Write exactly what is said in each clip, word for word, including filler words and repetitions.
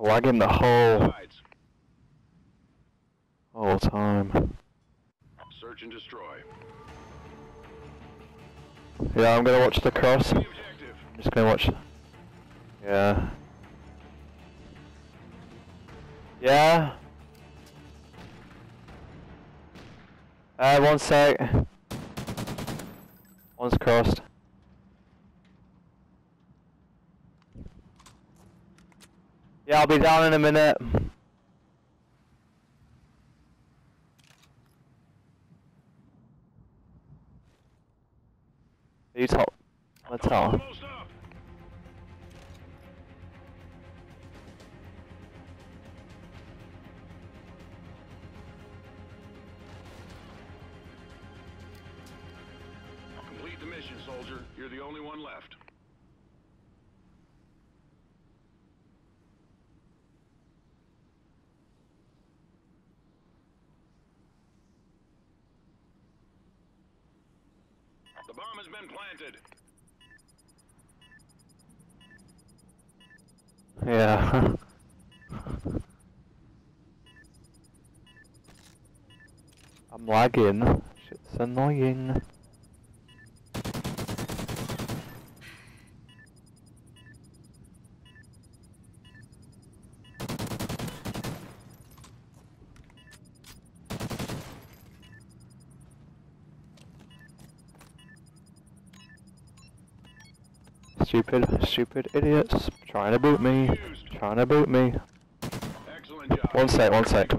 Lagging the whole whole time. Search and destroy. Yeah, I'm gonna watch the cross. I'm just gonna watch. Yeah. Yeah. Uh, one sec. One's crossed. Yeah, I'll be down in a minute. You top. Let's tell. Complete the mission, soldier. You're the only one left. The bomb has been planted. Yeah. I'm lagging. Shit's annoying. Stupid, stupid idiots. Trying to boot me. Trying to boot me. Excellent job. One sec, one sec.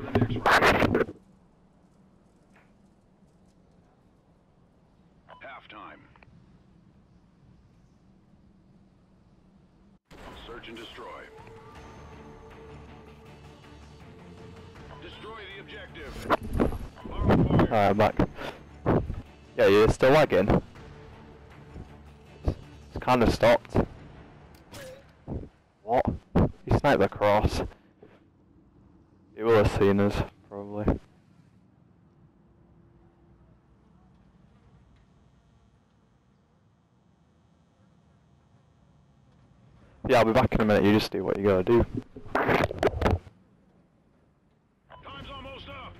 Halftime. Search and destroy. Destroy the objective. Alright, I'm back. Yeah, you're still lagging. It's kind of stopped. What? He sniped across. He will have seen us, probably. Yeah, I'll be back in a minute. You just do what you gotta do. Time's almost up.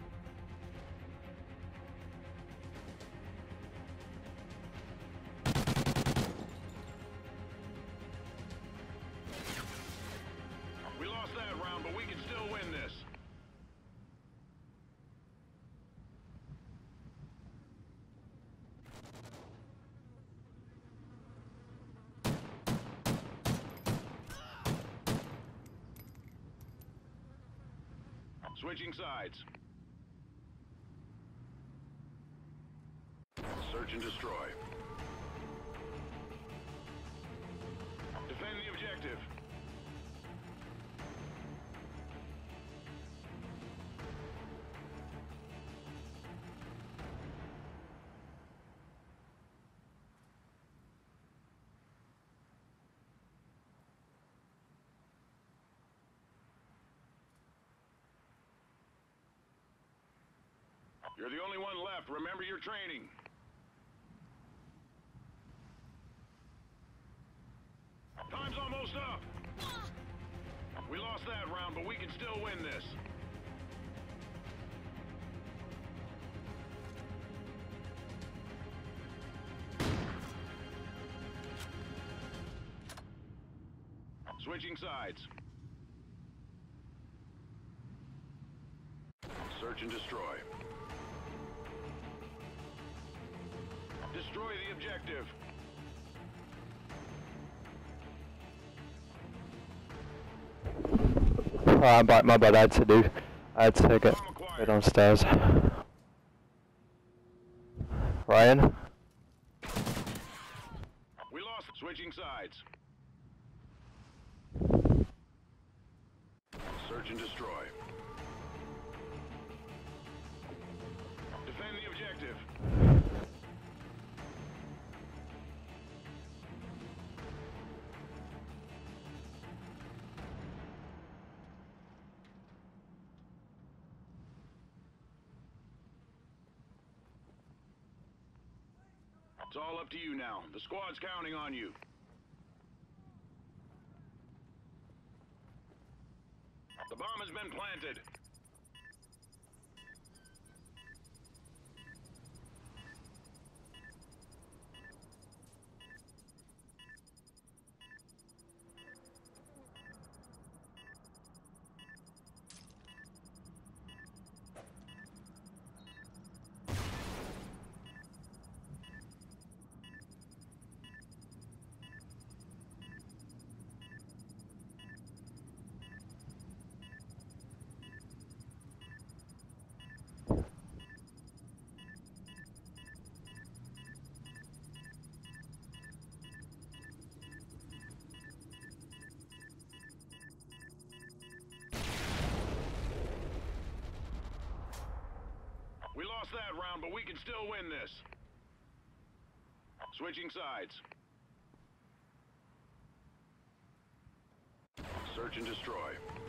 We lost that round, but we can still win this. Switching sides. Search and destroy. Defend the objective. You're the only one left. Remember your training. Time's almost up. We lost that round, but we can still win this. Switching sides. Search and destroy. Destroy the objective. Oh, I'm back. My bad. I had to do. I had to get go downstairs. Ryan. We lost. Switching sides. Search and destroy. Defend the objective. It's all up to you now. The squad's counting on you. The bomb has been planted. We lost that round, but we can still win this. Switching sides. Search and destroy.